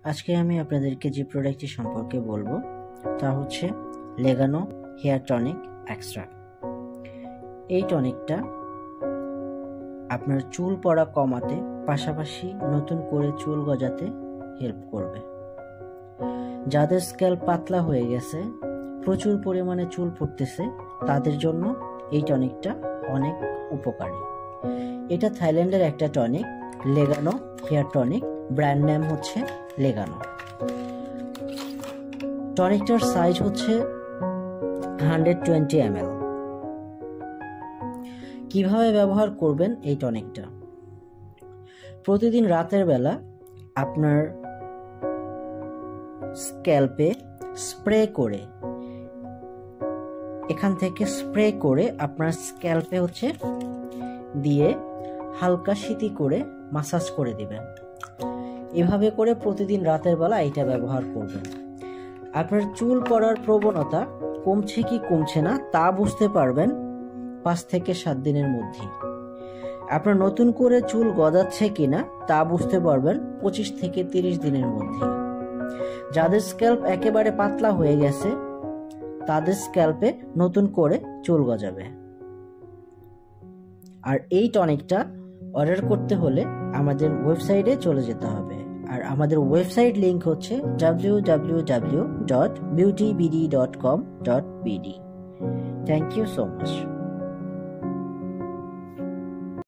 আজকে আমি আপনাদেরকে যে প্রোডাক্টটি সম্পর্কে বলবো তা হচ্ছে লেগানো হেয়ার টনিক এক্সট্রা। এই টনিকটা আপনার চুল পড়া কমাতে পাশাপাশি নতুন করে চুল গজাতে হেল্প করবে। যাদের স্ক্যাল্প পাতলা হয়ে গেছে, প্রচুর পরিমাণে চুল পড়তেছে, তাদের জন্য এই টনিকটা অনেক উপকারী। এটা থাইল্যান্ডের একটা টনিক, লেগানো হেয়ার টনিক, ব্র্যান্ড নেম হচ্ছে লেগানো। টনিকটার সাইজ হচ্ছে 120 ml। কিভাবে ব্যবহার করবেন এই টনিকটা? প্রতিদিন রাতের বেলা আপনার স্ক্যাল্পে স্প্রে করে, এখান থেকে স্প্রে করে আপনার স্ক্যাল্পে হচ্ছে দিয়ে হালকা শীতি করে মাসাজ করে দিবেন। এভাবে করে প্রতিদিন রাতের বেলা এটা ব্যবহার করবেন। আপনার চুল পড়ার প্রবণতা কমছে কি কমছে না তা বুঝতে পারবেন 5 থেকে 7 দিনের মধ্যেই। আপনার নতুন করে চুল গজাচ্ছে কিনা তা বুঝতে পারবেন 25 থেকে 30 দিনের মধ্যে। যাদের স্ক্যাল্প একেবারে পাতলা হয়ে গেছে, তাদের স্ক্যাল্পে নতুন করে চুল গজাবে। আর এই টনিকটা অর্ডার করতে হলে আমাদের ওয়েবসাইটে চলে যেতে হবে। আর আমাদের ওয়েবসাইট লিংক হচ্ছে www.beautybd.com.bd। Thank you so much.